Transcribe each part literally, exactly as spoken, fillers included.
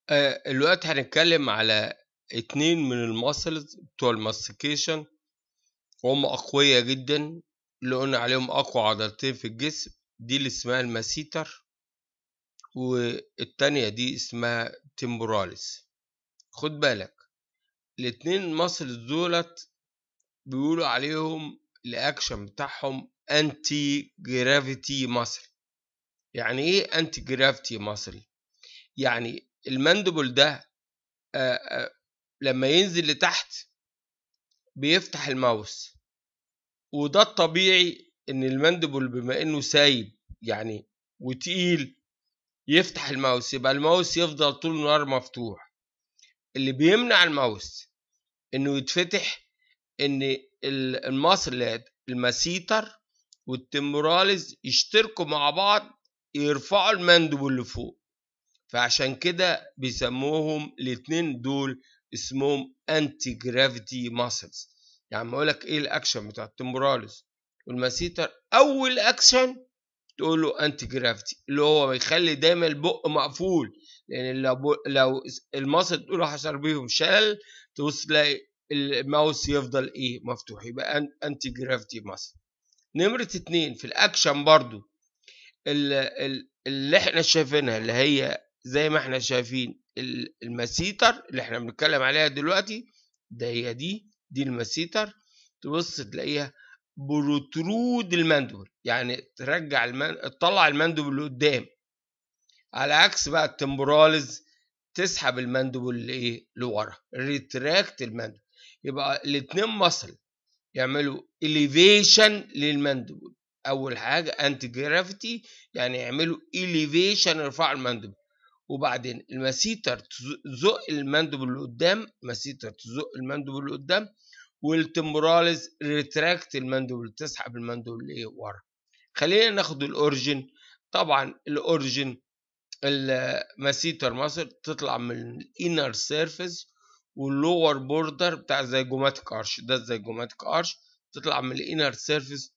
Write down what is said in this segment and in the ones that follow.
آه، الوقت هنتكلم على اتنين من الماسلز بتوع الماستيكيشن، وهم أقوياء جدا، اللي قلنا عليهم أقوى عضلتين في الجسم. دي اللي اسمها الماسيتر، والتانية دي اسمها تيمبوراليس. خد بالك، الاتنين الماسلز دولت بيقولوا عليهم الأكشن بتاعهم أنتي جرافيتي ماسل. يعني إيه أنتي جرافيتي ماسل؟ يعني المندبل ده آه، آه، لما ينزل لتحت بيفتح الماوس، وده الطبيعي ان المندبل بما انه سايب يعني وتقيل يفتح الماوس، يبقى الماوس يفضل طول النهار مفتوح. اللي بيمنع الماوس انه يتفتح ان الماسلات الماسيتر والتمبوراليز يشتركوا مع بعض يرفعوا المندبل لفوق، فعشان كده بيسموهم الاتنين دول اسمهم انتي جرافيتي ماسلز. يعني اقول لك ايه الاكشن بتاع التمبوراليس والماسيتر؟ اول اكشن تقول له انتي جرافيتي، اللي هو بيخلي دايما البق مقفول، لان لو لو الماسل تقول له حصل بيهم شلل تبص تلاقي الماوس يفضل ايه مفتوح، يبقى انتي جرافيتي ماسل. نمرة اتنين في الاكشن برضو اللي احنا شايفينها، اللي هي زي ما احنا شايفين الماسيتر اللي احنا بنتكلم عليها دلوقتي، ده هي دي دي الماسيتر. تبص تلاقيها بروترود المندبل، يعني ترجع المن... تطلع المندبل لقدام، على عكس بقى التمبوراليز تسحب المندبل لايه لورا، ريتراكت المندبل. يبقى الاتنين مصل يعملوا elevation للمندبل. اول حاجه انتي جرافيتي، يعني يعملوا elevation يرفعوا المندبل، وبعدين الماسيتر تزق المندبل لقدام، ماسيتر تزق المندبل لقدام، والتمبوراليز ريتراكت المندبل تسحب المندبل ايه ورا. خلينا ناخد الاوريجين. طبعا الاوريجين الماسيتر ماسل تطلع من الانر سيرفيس واللور بوردر بتاع الزيجوماتيك ارش، ده الزيجوماتيك ارش تطلع من الانر سيرفيس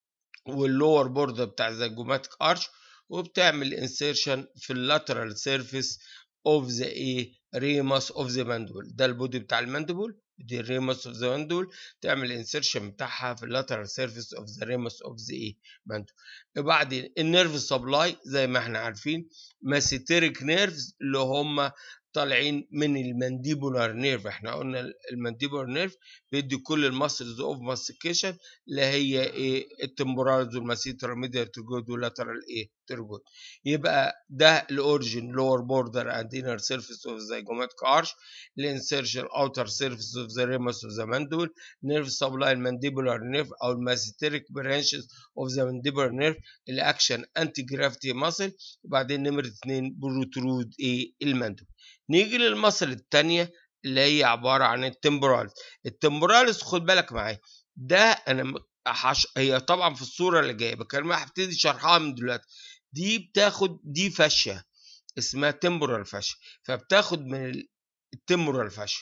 واللور بوردر بتاع الزيجوماتيك ارش، وبتعمل انسيرشن في اللاترال سيرفيس اوف ذا ايه ريمس اوف ذا ماندبل. ده البودي بتاع الماندبل، دي الريمس اوف ذا ماندبل، تعمل انسيرشن بتاعها في اللاترال سيرفيس اوف ذا ريمس اوف ذا ايه ماندبل. وبعدين النيرف سبلاي زي ما احنا عارفين ماسيتيريك نيرفز اللي هم طالعين من المانديبولار نيرف. احنا قلنا المانديبولار نيرف بيدي كل الماسلز اوف ماستيكيشن اللي هي ايه التمبورالز والماسيتر ميديال ترجود واللاترال ايه ترجود. يبقى ده الاوريجين لور بوردر اند انر سيرفيس اوف زيجوماتيك ارش، الانسيرشن اوتر سيرفيس اوف ذا ريمس اوف ذا ماندول، نيرف سبلاي المانديبولار نيرف او الماسيتريك برانشز اوف ذا مانديبولار نيرف، الاكشن انتي جرافيتي ماسل. وبعدين نمره اتنين بروترود ايه الماندول. نيجي للمصل الثانيه اللي هي عباره عن التمبورالز. التمبورالز خد بالك معايا، ده انا حش... هي طبعا في الصوره اللي جايه بكلمها، هبتدي شرحها من دلوقتي. دي بتاخد دي فاشيه اسمها تمبورال فاشيه، فبتاخد من التمبورال فاشيه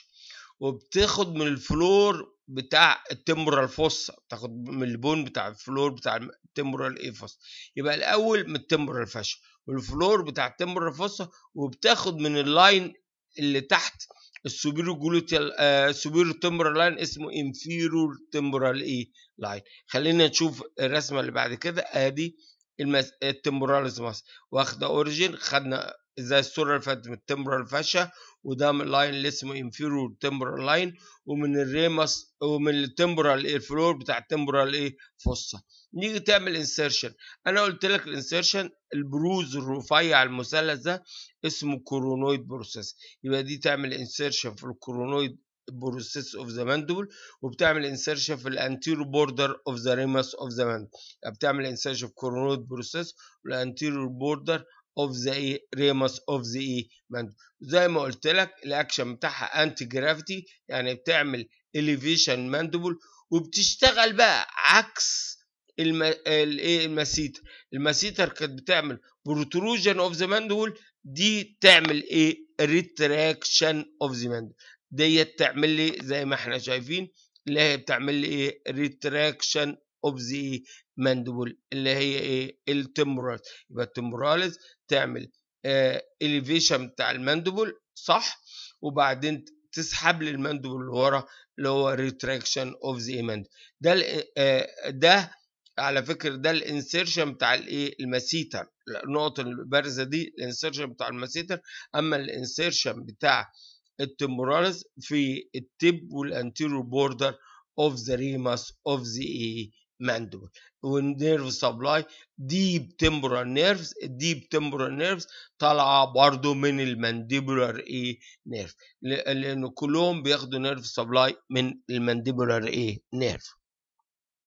وبتاخد من الفلور بتاع التمبورال فوسا، بتاخد من البون بتاع الفلور بتاع التمبورال ايه فوسا. يبقى الاول من التمبورال فاشيه والفلور بتاع التمبورال فوسا، وبتاخد من اللاين اللي تحت السوبيرو جلوتيال آه سوبيرو تمبورال لاين اسمه انفيرور تمبورال ايه لاين. خلينا نشوف الرسمه اللي بعد كده. ادي المس... التمبوراليز ماس واخده اوريجين، خدنا زي الصوره اللي فاتت من التمبورال فاشا، وده من اللاين اللي اسمه انفيرور تمبورال لاين، ومن الريمس ومن التمبورال ايه الفلور بتاع التمبورال ايه فوسا. نيجي تعمل انسيرشن. انا قلت لك الانسيرشن البروز الرفيع المثلث ده اسمه كورونويد بروسيس، يبقى دي تعمل انسيرشن في الكورونويد بروسيس اوف ذا ماندبل، وبتعمل انسيرشن في الانتيرو بوردر اوف ذا ريمس اوف ذا ماندبل. بتعمل انسيرشن في كورونويد بروسيس والانتيرو بوردر اوف ذا ايه ريمس اوف ذا ايه ماندبل. زي ما قلت لك الاكشن بتاعها انتي جرافيتي، يعني بتعمل اليفيشن ماندبل، وبتشتغل بقى عكس الم... الايه الماسيتر. الماسيتر كانت بتعمل بروتروجن اوف ذا ماندبل، دي تعمل ايه ريتراكشن اوف ذا ماندبل. ديت تعمل لي زي ما احنا شايفين اللي هي بتعمل لي ايه ريتراكشن اوف ذا ماندبل اللي هي ايه التمبورال. يبقى التمبوراليز تعمل اليفيشن بتاع الماندبل صح، وبعدين تسحب لي الماندبل لورا اللي هو ريتراكشن اوف ذا ماندبل. ده ده على فكره ده الانسيرشن بتاع الايه الماسيتر، النقطه البارزه دي الانسيرشن بتاع الماسيتر. اما الانسيرشن بتاع التمبوراليس في التب والانتيريور بوردر اوف ذا ريماس اوف ذا ماندبل. والنيرف سبلاي ديب تمبورال نيرفز، الديب تمبورال نيرفز طالعه برضو من المانديبولار ايه نيرف، لان كلهم بياخدوا نيرف سبلاي من المانديبولار ايه نيرف.